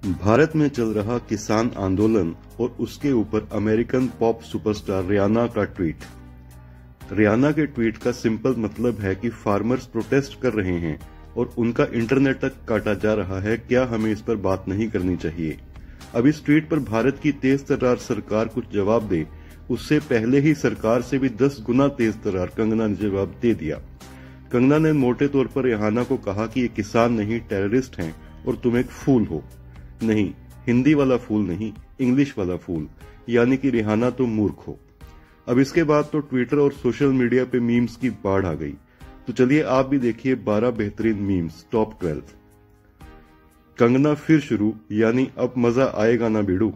भारत में चल रहा किसान आंदोलन और उसके ऊपर अमेरिकन पॉप सुपरस्टार रियाना का ट्वीट। रियाना के ट्वीट का सिंपल मतलब है कि फार्मर्स प्रोटेस्ट कर रहे हैं और उनका इंटरनेट तक काटा जा रहा है, क्या हमें इस पर बात नहीं करनी चाहिए। अब इस ट्वीट पर भारत की तेज तर्रार सरकार कुछ जवाब दे, उससे पहले ही सरकार से भी 10 गुना तेज तर्रार कंगना ने जवाब दे दिया। कंगना ने मोटे तौर पर रियाना को कहा कि ये किसान नहीं टेररिस्ट हैं और तुम एक फूल हो। नहीं, हिंदी वाला फूल नहीं, इंग्लिश वाला फूल, यानी कि रियाना तो मूर्ख हो। अब इसके बाद तो ट्विटर और सोशल मीडिया पे मीम्स की बाढ़ आ गई। तो चलिए आप भी देखिए 12 बेहतरीन मीम्स टॉप 12। कंगना फिर शुरू, यानी अब मजा आएगा ना बेड़ू।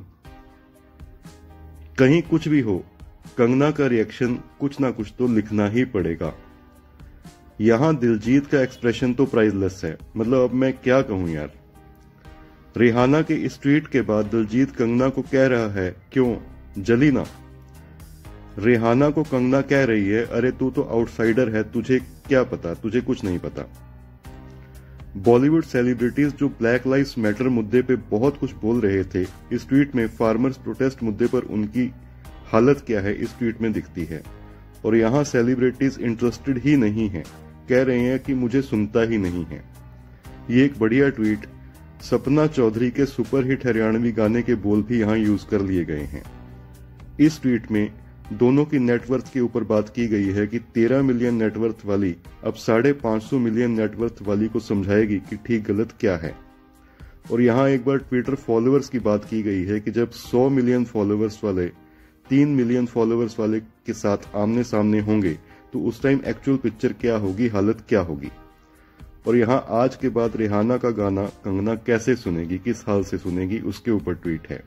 कहीं कुछ भी हो, कंगना का रिएक्शन कुछ ना कुछ तो लिखना ही पड़ेगा। यहां दिलजीत का एक्सप्रेशन तो प्राइजलेस है, मतलब अब मैं क्या कहूं यार। रियाना के इस ट्वीट के बाद दिलजीत कंगना को कह रहा है, क्यों जली ना। रियाना को कंगना कह रही है, अरे तू तो आउटसाइडर है, तुझे क्या पता, तुझे कुछ नहीं पता। बॉलीवुड सेलिब्रिटीज जो ब्लैक लाइव्स मैटर मुद्दे पे बहुत कुछ बोल रहे थे, इस ट्वीट में फार्मर्स प्रोटेस्ट मुद्दे पर उनकी हालत क्या है इस ट्वीट में दिखती है। और यहां सेलिब्रिटीज इंटरेस्टेड ही नहीं है, कह रहे हैं कि मुझे सुनता ही नहीं है। ये एक बढ़िया ट्वीट। सपना चौधरी के सुपरहिट हरियाणवी गाने के बोल भी यहां यूज कर लिए गए हैं। इस ट्वीट में दोनों की नेटवर्थ के ऊपर बात की गई है कि 13 मिलियन नेटवर्थ वाली अब 550 मिलियन नेटवर्थ वाली को समझाएगी कि ठीक गलत क्या है। और यहां एक बार ट्विटर फॉलोअर्स की बात की गई है कि जब 100 मिलियन फॉलोअर्स वाले 3 मिलियन फॉलोअर्स वाले के साथ आमने सामने होंगे तो उस टाइम एक्चुअल पिक्चर क्या होगी, हालत क्या होगी। और यहां आज के बाद रियाना का गाना कंगना कैसे सुनेगी, किस हाल से सुनेगी, उसके ऊपर ट्वीट है।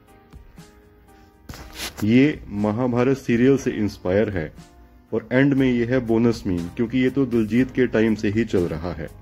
ये महाभारत सीरियल से इंस्पायर है और एंड में ये है बोनस मीम, क्योंकि ये तो दिलजीत के टाइम से ही चल रहा है।